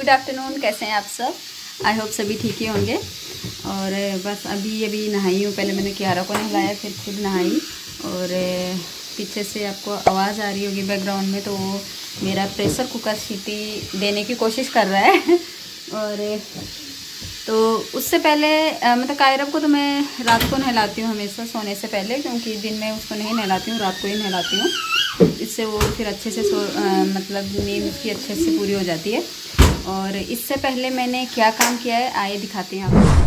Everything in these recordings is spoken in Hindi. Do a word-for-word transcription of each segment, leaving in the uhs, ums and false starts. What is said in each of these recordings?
गुड आफ्टरनून, कैसे हैं आप सब। आई होप सभी ठीक ही होंगे। और बस अभी अभी नहाई हूँ। पहले मैंने कियारा को नहलाया, फिर खुद नहाई। और पीछे से आपको आवाज़ आ रही होगी बैकग्राउंड में, तो वो मेरा प्रेशर कुकर सीटी देने की कोशिश कर रहा है। और तो उससे पहले मतलब कायरब को तो मैं रात को नहलाती हूँ हमेशा सोने से पहले, क्योंकि दिन में उसको नहीं नहलाती हूँ, रात को ही नहलाती हूँ। इससे वो फिर अच्छे से सो आ, मतलब नींद उसकी अच्छे से पूरी हो जाती है। और इससे पहले मैंने क्या काम किया है आइए दिखाती हैं आपको।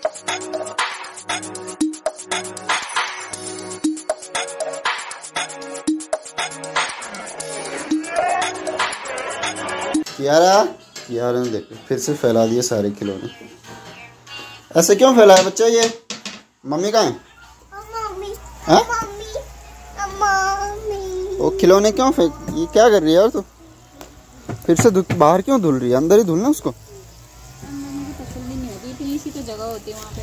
यारा यार ने देखो फिर से फैला दिए सारे खिलौने। ऐसे क्यों फैला है बच्चा? ये मम्मी कहाँ है? Mummy, mummy. वो खिलौने क्यों फेंक? ये क्या कर रही है यार तू? फिर से बाहर क्यों धुल रही है? अंदर ही धुलना उसको। मुझे पसंद नहीं होती, इतनी सी तो जगह होती है वहाँ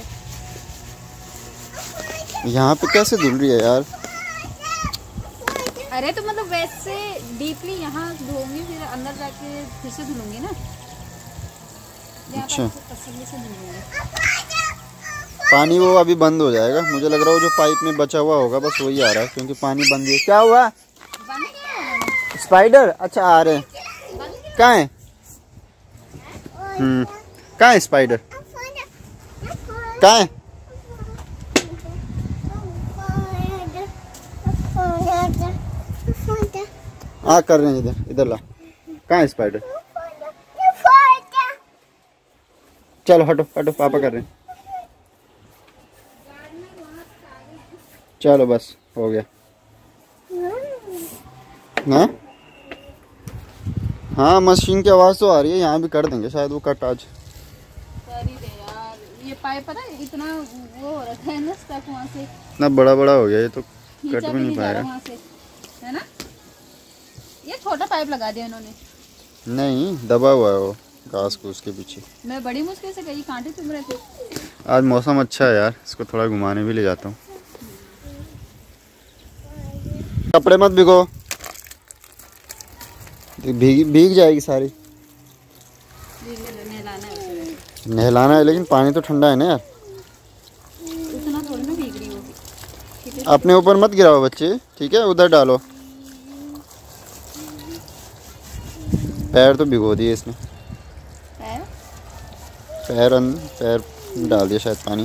पे। यहाँ पे कैसे धुल रही है यार? अरे तो मतलब वैसे डीपली यहाँ धोऊंगी, फिर अंदर जाके फिर से धुलूंगी ना। अच्छा, तसल्ली से धुलूंगी। पानी वो अभी बंद हो जाएगा, मुझे लग रहा है वो जो पाइप में बचा हुआ होगा बस वही आ रहा है, क्योंकि पानी बंद है। क्या हुआ? स्पाइडर? अच्छा आ रहे हैं। कहाँ है? हम्म कहाँ है स्पाइडर? कहाँ है? हाँ कर रहे हैं, इधर इधर ला। कहाँ है स्पाइडर? चलो हटो हटो, पापा कर रहे हैं। चलो बस हो गया ना। हाँ मशीन की आवाज़ तो आ रही है, यहाँ भी कर देंगे शायद वो कट आज। कर ही दे यार, ये पाइप पता है इतना वो हो रखा है ना स्टक वहाँ से। इतना बड़ा बड़ा हो गया ये तो कट भी नहीं पाएगा वहाँ से, है ना। ये छोटा पाइप लगा दिया इन्होंने। नहीं दबा हुआ है वो घास को उसके पीछे। मैं बड़ी मुश्किल से गई, कांटे चुभ रहे थे। आज मौसम अच्छा है यार, इसको थोड़ा घुमाने भी ले जाता हूँ। कपड़े मत भिगो, भीग भीग जाएगी सारी। नहलाना है, नहलाना है लेकिन पानी तो ठंडा है ना यार। उतना थोड़ी ना भीग रही होगी। अपने ऊपर मत गिराओ बच्चे, ठीक है? उधर डालो। पैर तो भिगो दिए इसने। पैर पैर पैर डाल दिया शायद पानी।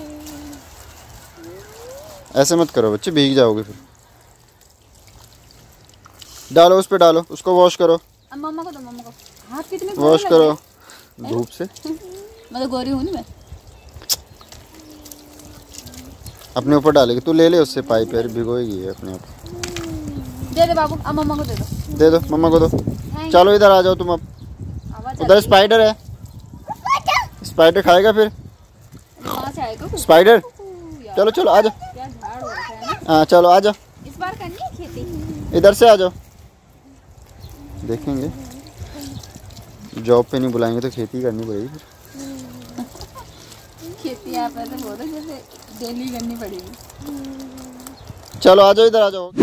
ऐसे मत करो बच्चे, भीग जाओगे फिर। डालो उस पे, डालो उसको, वॉश करो। अब मम्मा को दो, मम्मा को। हाथ कितने वॉश करो धूप से। मैं तो गोरी हूँ नहीं मैं। अपने ऊपर डालेगी तू, ले ले उससे पाइप, यार भिगोएगी अपने आप। दे दे बाबू, अब मम्मा को दे दो। दे दो मम्मा को दो। चलो इधर आ जाओ तुम। अब उधर स्पाइडर है, स्पाइडर खाएगा फिर। वहाँ से आएगा स्पाइडर। चलो चलो आ जाओ। क्या झाड़ हो रखा है ना। हाँ चलो आ जाओ, इस बार करनी है खेती। इधर से आ जाओ, देखेंगे। जॉब पे नहीं बुलाएंगे तो खेती करनी पड़ेगी फिर। खेती आप ऐसे बोल रहे जैसे डेली करनी पड़ेगी। चलो आ जाओ, इधर आ जाओ।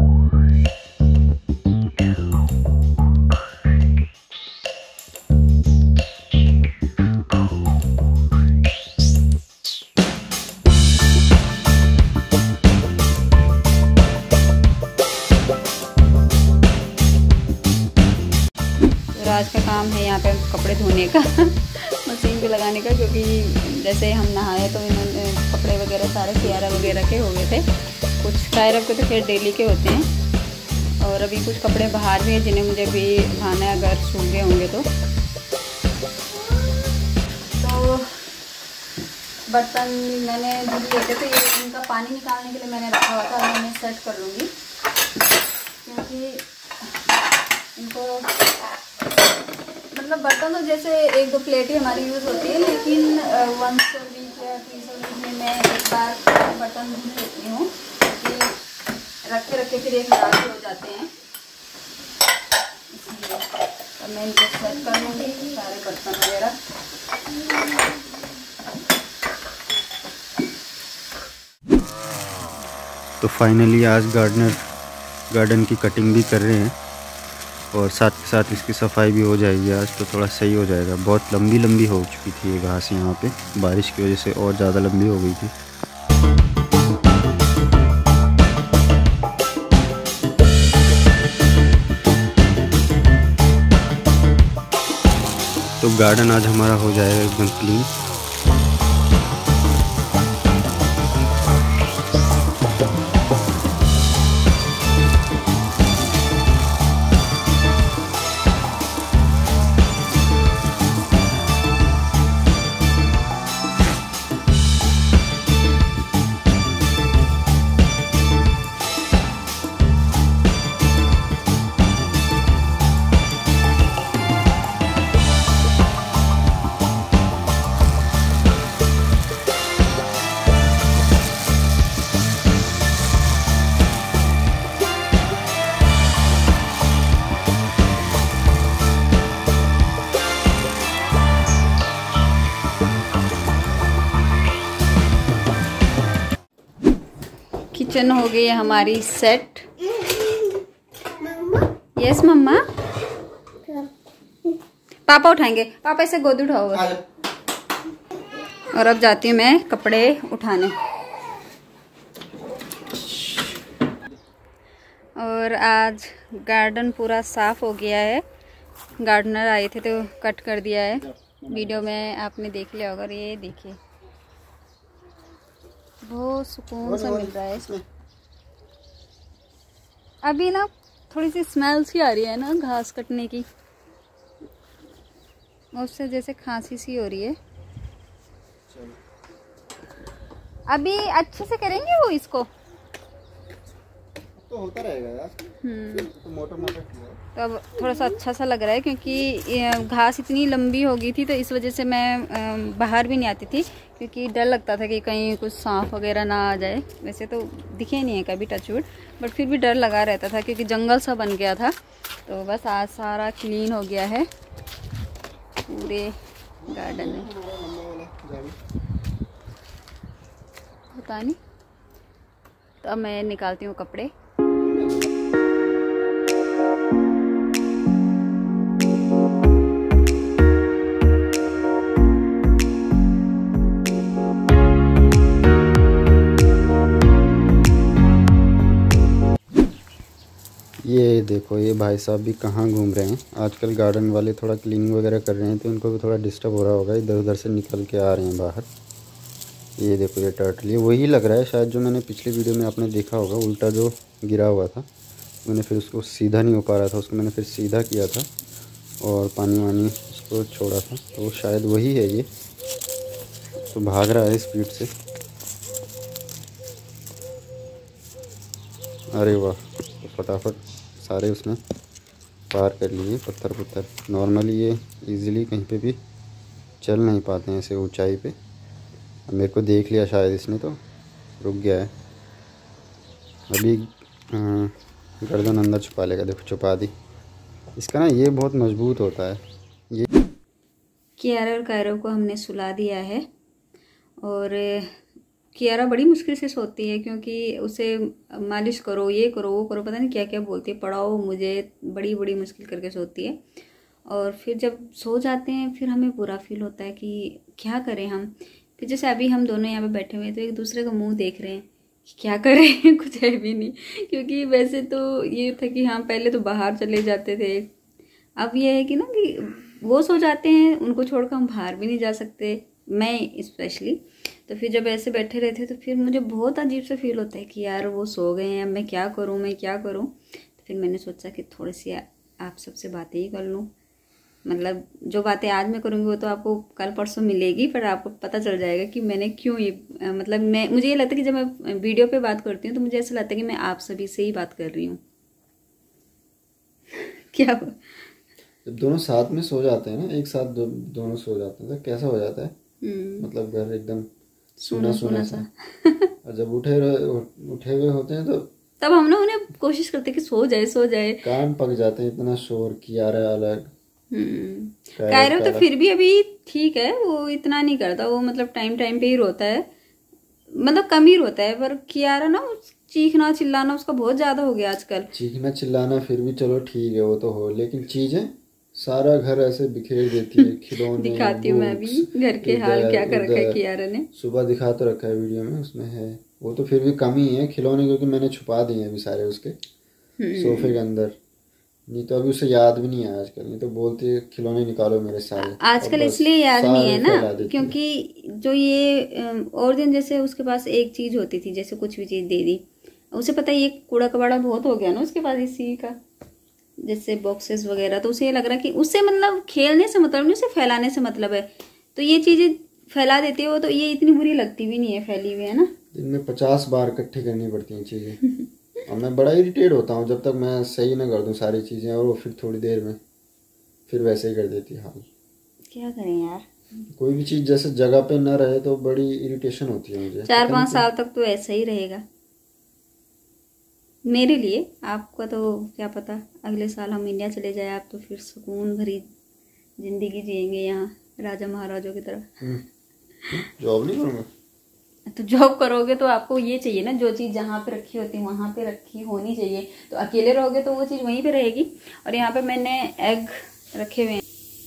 आज का काम है यहाँ पे कपड़े धोने का मशीन पे लगाने का, क्योंकि जैसे हम नहाए तो इन्होंने कपड़े वगैरह सारे कियारा वगैरह के हो गए थे। कुछ कायरब के तो खैर डेली के होते हैं, और अभी कुछ कपड़े बाहर भी हैं जिन्हें मुझे भी नहाना है अगर सूख गए होंगे तो। तो बर्तन मैंने धुल लिए थे, तो ये इनका पानी निकालने के लिए मैंने रखा हुआ था। मैं सेट कर लूँगी, क्योंकि इनको मतलब बर्तन तो जैसे एक दो प्लेट ही हमारी यूज़ होती है, लेकिन वंस वीक या ट्वीस वीक में मैं एक बार बर्तन धुल लेती हूँ, क्योंकि रखे रखे फिर एक बार हो जाते हैं, इसलिए तो मैं इनको सेट कर लूँगी सारे बर्तन वगैरह। तो फाइनली आज गार्डनर गार्डन की कटिंग भी कर रहे हैं। और साथ के साथ इसकी सफाई भी हो जाएगी आज, तो थोड़ा सही हो जाएगा। बहुत लंबी लंबी हो चुकी थी ये घास यहाँ पे, बारिश की वजह से और ज़्यादा लंबी हो गई थी। तो गार्डन आज हमारा हो जाएगा एकदम क्लीन। किचन हो गई है हमारी सेट। यस मम्मा, पापा उठाएंगे, पापा इसे गोद उठाओगे। और अब जाती हूँ मैं कपड़े उठाने। और आज गार्डन पूरा साफ हो गया है। गार्डनर आए थे तो कट कर दिया है, वीडियो में आपने देख लिया होगा। ये देखिए बहुत सुकून सा मिल रहा है इसमें। अभी ना थोड़ी सी स्मेल सी आ रही है ना घास कटने की, उससे जैसे खांसी सी हो रही है। अभी अच्छे से करेंगे वो, इसको तो होता रहेगा यार। हम्म तो मोटा मोटा तो अब थोड़ा सा अच्छा सा लग रहा है, क्योंकि घास इतनी लंबी हो गई थी तो इस वजह से मैं बाहर भी नहीं आती थी, क्योंकि डर लगता था कि कहीं कुछ सांप वगैरह ना आ जाए। वैसे तो दिखे नहीं है कभी टचवुड, बट फिर भी डर लगा रहता था क्योंकि जंगल सा बन गया था। तो बस आज सारा क्लीन हो गया है पूरे गार्डन में। पता नहीं, तो अब मैं निकालती हूँ कपड़े। ये देखो, ये भाई साहब भी कहाँ घूम रहे हैं आजकल। गार्डन वाले थोड़ा क्लीनिंग वगैरह कर रहे हैं तो इनको भी थोड़ा डिस्टर्ब हो रहा होगा, इधर उधर से निकल के आ रहे हैं बाहर। ये देखो ये टर्टल, ये वही लग रहा है शायद जो मैंने पिछले वीडियो में आपने देखा होगा, उल्टा जो गिरा हुआ था। मैंने फिर उसको सीधा नहीं हो पा रहा था, उसको मैंने फिर सीधा किया था और पानी वानी उसको छोड़ा था, तो शायद वही है ये। तो भाग रहा है स्पीड से। अरे वाह, तो फटाफट सारे उसने पार कर लिए पत्थर पत्थर। नॉर्मली ये इजीली कहीं पे भी चल नहीं पाते हैं ऐसे ऊंचाई पे। अब मेरे को देख लिया शायद इसने, तो रुक गया है। अभी गर्दन अंदर छुपा लेगा। देखो छुपा दी इसका ना, ये बहुत मजबूत होता है ये। कियारा और कायरो को हमने सुला दिया है, और कियारा बड़ी मुश्किल से सोती है क्योंकि उसे मालिश करो, ये करो, वो करो, पता नहीं क्या क्या बोलती है, पढ़ाओ मुझे, बड़ी बड़ी मुश्किल करके सोती है। और फिर जब सो जाते हैं फिर हमें बुरा फील होता है कि क्या करें हम। फिर जैसे अभी हम दोनों यहाँ पे बैठे हुए हैं तो एक दूसरे का मुंह देख रहे हैं कि क्या करें कुछ है भी नहीं, क्योंकि वैसे तो ये था कि हाँ पहले तो बाहर चले जाते थे, अब ये है कि ना कि वो सो जाते हैं, उनको छोड़कर हम बाहर भी नहीं जा सकते, मैं स्पेशली। तो फिर जब ऐसे बैठे रहते तो फिर मुझे बहुत अजीब सा फील होता है कि यार वो सो गए हैं, अब मैं क्या करूं, मैं क्या करूं। तो फिर मैंने सोचा कि थोड़ी सी आप सबसे बातें ही कर लूं। मतलब जो बातें आज मैं करूंगी वो तो आपको कल परसों मिलेगी, पर आपको पता चल जाएगा कि मैंने क्यों ये, मतलब मैं मुझे ये लगता है कि जब मैं वीडियो पे बात करती हूँ तो मुझे ऐसा लगता है कि मैं आप सभी से ही बात कर रही हूँ। क्या जब दोनों साथ में सो जाते हैं ना, एक साथ दो, दोनों सो जाते हैं तो कैसा हो जाता है, मतलब घर एकदम सुना सुना सा। और जब उठे उठे हुए होते हैं तो तब हम ना उन्हें कोशिश करते हैं कि सो जाए सो जाए, कान पक जाते हैं, इतना शोर किया रहा अलग। कायरो तो फिर भी अभी ठीक है, वो इतना नहीं करता, वो मतलब टाइम टाइम पे ही रोता है, मतलब कम ही रोता है, पर कियारा ना चीखना चिल्लाना उसका बहुत ज्यादा हो गया आजकल। चीखना चिल्लाना फिर भी चलो ठीक है, वो तो हो, लेकिन चीजें सारा घर ऐसे बिखेर देती है। खिलौने दिखाती हूँ मैं भी घर के हाल क्या कर रखा है कियारा ने। सुबह दिखा तो रखा है वीडियो में, उसमें है वो तो फिर भी कम ही है खिलौने, क्योंकि मैंने छुपा दिए हैं अभी सारे उसके सोफे के अंदर। नहीं तो अभी उसे याद भी नहीं है आजकल, नहीं तो बोलती है खिलौने निकालो मेरे सारे। आजकल इसलिए याद नहीं है ना, क्योंकि जो ये और दिन जैसे उसके पास एक चीज होती थी, जैसे कुछ भी चीज दे दी, उसे पता है ये कूड़ा कबाड़ा बहुत हो गया ना उसके पास इसी का, जैसे बॉक्सेस वगैरह, तो उसे ये लग रहा है कि उससे मतलब खेलने से मतलब नहीं, उसे फैलाने से मतलब है। तो ये चीजें फैला देती है वो, तो ये इतनी बुरी लगती भी नहीं है फैली हुई, है ना। दिन में पचास बार इकट्ठी करनी पड़ती हैं चीजें। और मैं बड़ा इरिटेट होता हूँ जब तक मैं सही ना कर दूँ सारी चीजें, और वो फिर थोड़ी देर में फिर वैसे ही कर देती है हाल। क्या करें यार, कोई भी चीज जैसे जगह पे न रहे तो बड़ी इरिटेशन होती है मुझे। चार पांच साल तक तो ऐसा ही रहेगा मेरे लिए। आपका तो क्या पता, अगले साल हम इंडिया चले जाए आप, तो फिर सुकून भरी जिंदगी जिएंगे यहाँ राजा महाराजों की तरह। जॉब नहीं करूँगा तो जॉब करोगे तो आपको ये चाहिए ना, जो चीज़ जहाँ पे रखी होती है वहाँ पे रखी होनी चाहिए। तो अकेले रहोगे तो वो चीज़ वहीं पे रहेगी। और यहाँ पे मैंने एग रखे हुए हैं,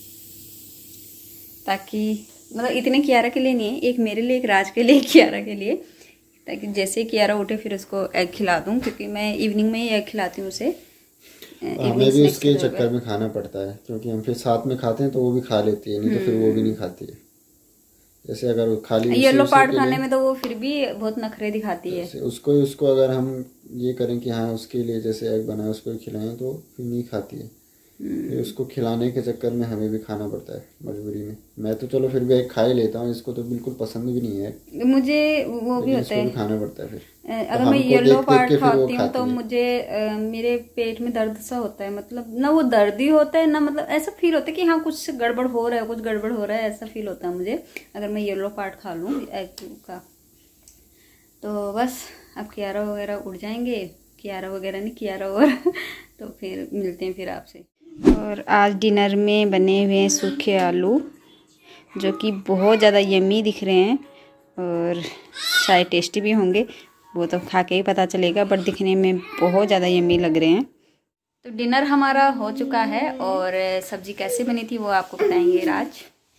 ताकि मतलब इतने कियारा के लिए नहीं है, एक मेरे लिए एक राज के लिए, एक कियारा के लिए, ताकि जैसे कियारा उठे फिर उसको एग खिला दूँ, क्योंकि मैं इवनिंग में ही एग खिलाती हूँ उसे। हमें भी उसके चक्कर में खाना पड़ता है, क्योंकि हम फिर साथ में खाते हैं तो वो भी खा लेती है, नहीं तो फिर वो भी नहीं खाती है। जैसे अगर वो खाली येलो पार्ट खाने में तो वो फिर भी बहुत नखरे दिखाती है। उसको उसको अगर हम ये करें कि हाँ उसके लिए जैसे एग बनाए उसको खिलाएं तो फिर नहीं खाती है। फिर उसको खिलाने के चक्कर में हमें भी खाना पड़ता है मजबूरी में। मैं तो चलो फिर भी एग खा ही लेता हूँ, इसको तो बिल्कुल पसंद भी नहीं है मुझे, वो भी होता है खाना पड़ता है। फिर अगर मैं येलो पार्ट खाती हूँ तो मुझे आ, मेरे पेट में दर्द सा होता है, मतलब ना वो दर्द ही होता है ना, मतलब ऐसा फील होता है कि हाँ कुछ गड़बड़ हो रहा है, कुछ गड़बड़ हो रहा है, ऐसा फील होता है मुझे अगर मैं येलो पार्ट खा लूँ एग का। तो बस अब कियारा वगैरह उड़ जाएंगे, कियारा वगैरह नहीं कियारा और तो फिर मिलते हैं फिर आपसे। और आज डिनर में बने हुए हैं सूखे आलू, जो कि बहुत ज़्यादा यम्मी दिख रहे हैं और शायद टेस्टी भी होंगे, वो तो खा के ही पता चलेगा, बट दिखने में बहुत ज़्यादा यम्मी लग रहे हैं। तो डिनर हमारा हो चुका है और सब्जी कैसे बनी थी वो आपको बताएंगे राज।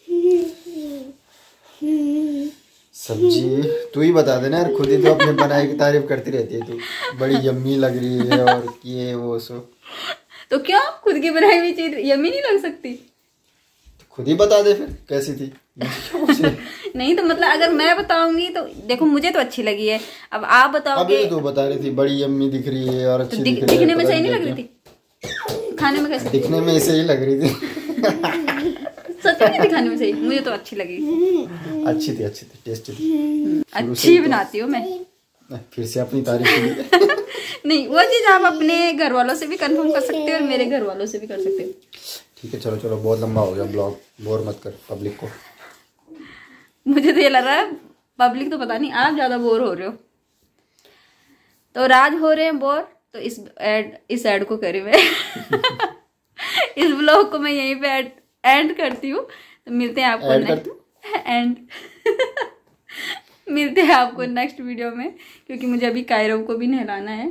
सब्जी तू ही बता देना यार, खुद ही तो अपने बनाए की तारीफ करती रहती है तू, बड़ी यम्मी लग रही है और ये वो सो। तो क्या खुद की बनाई हुई चीज यम्मी नहीं लग सकती? तो खुद ही बता दे फिर कैसी थी। नहीं तो मतलब अगर मैं बताऊंगी तो देखो मुझे तो अच्छी लगी है, अब आप बताओगे। अभी तो बता रही थी बड़ी यम्मी दिख रही है और अच्छी तो दिख रही है, दिखने में सही नहीं लग रही थी? खाने में कैसे? दिखने में ऐसे ही लग रही थी। सच में दिखाने में सही, मुझे तो अच्छी लगी। अच्छी थी अच्छी थी टेस्टी थी। अच्छी बनाती हूँ मैं। फिर से अपनी तारीफ नहीं, वो चीज आप अपने घर वालों से भी कंफर्म कर सकते हो और मेरे घर वालों से भी कर सकते हो। ठीक है चलो चलो, बहुत लंबा हो गया ब्लॉग, बोर मत कर पब्लिक को। मुझे तो ये लग रहा है पब्लिक तो पता नहीं, आप ज्यादा बोर हो रहे हो। तो राज हो रहे हैं बोर, तो इस एड इस एड को करी मैं इस ब्लॉग को मैं यहीं पे एड एंड करती हूँ। तो मिलते हैं आपको नेक्स्ट एंड मिलते हैं आपको नेक्स्ट वीडियो में, क्योंकि मुझे अभी कायरो को भी नहलाना है।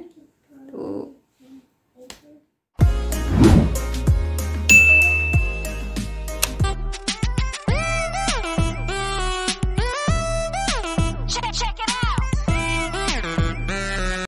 तो